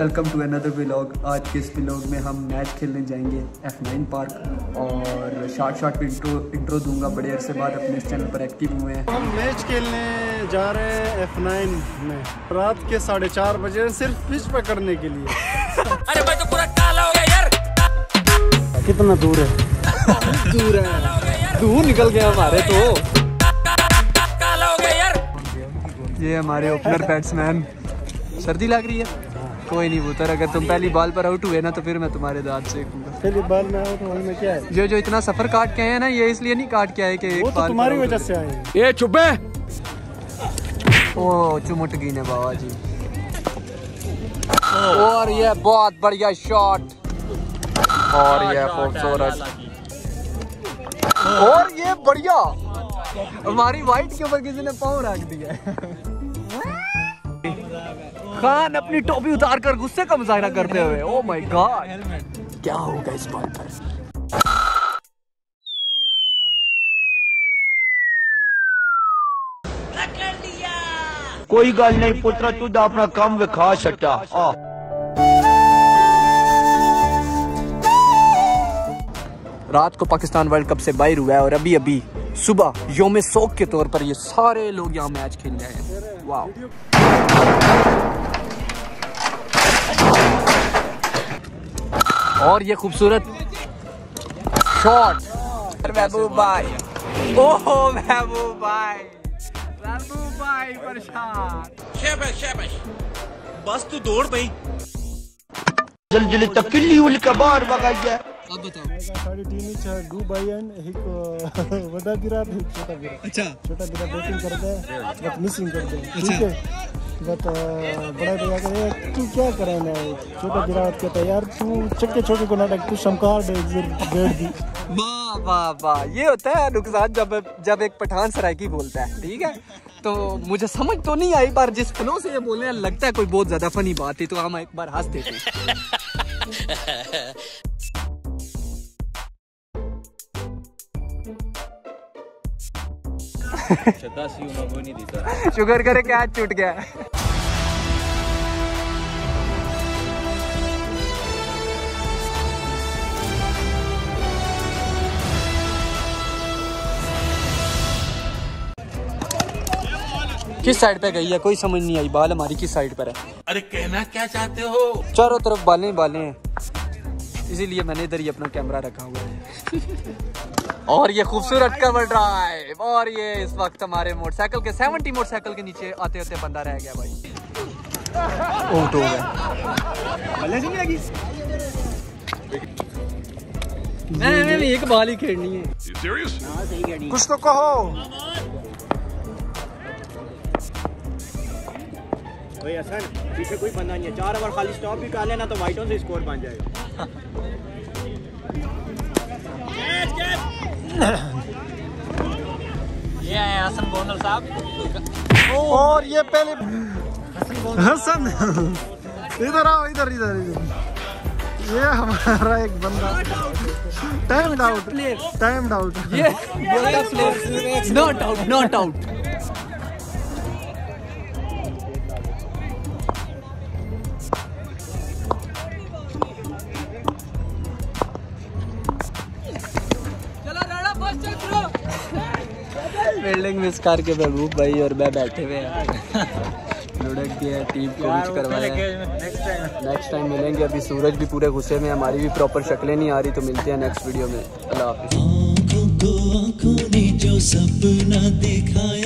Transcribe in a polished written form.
Welcome to another vlog. आज के इस व्लॉग में हम मैच खेलने जाएंगे F9 पार्क और शॉर्ट इंट्रो दूंगा। बड़े अरसे बाद अपने इस चैनल पर एक्टिव हुए हैं। हम मैच खेलने जा रहे हैं F9 में रात के 4:30 बजे, सिर्फ फिश पकड़ने के लिए। अरे भाई तो पूरा काला हो गया यार। कितना दूर है? दूर है, दूर निकल गया हमारे तो। काला हो गया यार। ये हमारे ओपनर बैट्समैन। सर्दी लग रही है? कोई नहीं पुत्र, अगर तुम पहली बॉल पर आउट हुए ना तो फिर मैं तुम्हारे दांत सेकूंगा। पहली बॉल में आउट होने में क्या है? जो इतना सफर काट के आए हैं ना, ये इसलिए नहीं काट के आए कि वो तो तुम्हारी वजह से आए। ये चुप्पे। ओ चुमट गई ने बाबा जी। और ये बहुत बढ़िया शॉट, और ये खूबसूरत, और ये बढ़िया। हमारी वाइट के ऊपर किसी ने पाँव रख दिया। खान अपनी टोपी उतार कर गुस्से का मुजाहरा करते हुए। ओ माय गॉड, क्या होगा इस बॉल पर? कोई गल नहीं पुत्रा, तू अपना काम विखा छटा। रात को पाकिस्तान वर्ल्ड कप से बाहर हुआ है और अभी अभी सुबह योम शौक के तौर पर ये सारे लोग यहाँ मैच खेलने आए हैं। वाह, और ये खूबसूरत शॉट। महबूब भाई, ओहो महबूब भाई, महबूब भाई परेशान। शाबाश, बस तू दौड़ भाई। जल्दी तक किल्ली उल कबार बगाई है। अब बताओ। साडी टीम डू भाई एक वडा गिरा, छोटा गिरा। अच्छा, छोटा गिरा बैटिंग करते हैं बट मिसिंग करते हैं। ठीक है, बट बड़ा भैया कहे तू क्या करे ना, छोटा गिरा कहता है यार तू चक्के छोटे को नाटक तू शमकार डेढ़ दी। वाह वाह वाह, ये होता है नुकसान जब एक पठान सरायकी बोलता है। ठीक है, तो मुझे समझ तो नहीं आई, पर जिस फ्लो से ये बोलने लगता है कोई बहुत ज्यादा फनी बात है, तो हम एक बार हंस देते हैं। शुगर करे कैच छूट गया। किस साइड पे गई है कोई समझ नहीं आई। बाल हमारी किस साइड पर है? अरे कहना क्या चाहते हो? चारों तरफ बालें हैं, इसीलिए मैंने इधर ही अपना कैमरा रखा हुआ है। और ये खूबसूरत कवर ड्राइव, और ये इस वक्त हमारे मोटरसाइकिल के 70 मोटरसाइकिल के नीचे आते आते बंदा रह गया भाई। आउट हो गया। नहीं एक बाल ही खेलनी है। कुछ तो कहो। हसन पीछे कोई बंदा नहीं है, 4 ओवर खाली स्टॉप भी कर लेना तो वाइटों से स्कोर बन जाएगा। ये है हसन बोनल साहब। और ये पहले हसन इधर आओ, इधर ये हमारा एक बंदा टाइम आउट। ये नॉट आउट। फील्डिंग मिस करके महबूब भाई और मैं बैठे हुए हैं। लुढ़क दिया टीम को कुछ करवाया। नेक्स्ट टाइम मिलेंगे। अभी सूरज भी पूरे गुस्से में, हमारी भी प्रॉपर शक्लें नहीं आ रही, तो मिलते हैं नेक्स्ट वीडियो में। अल्लाह हाफिज़।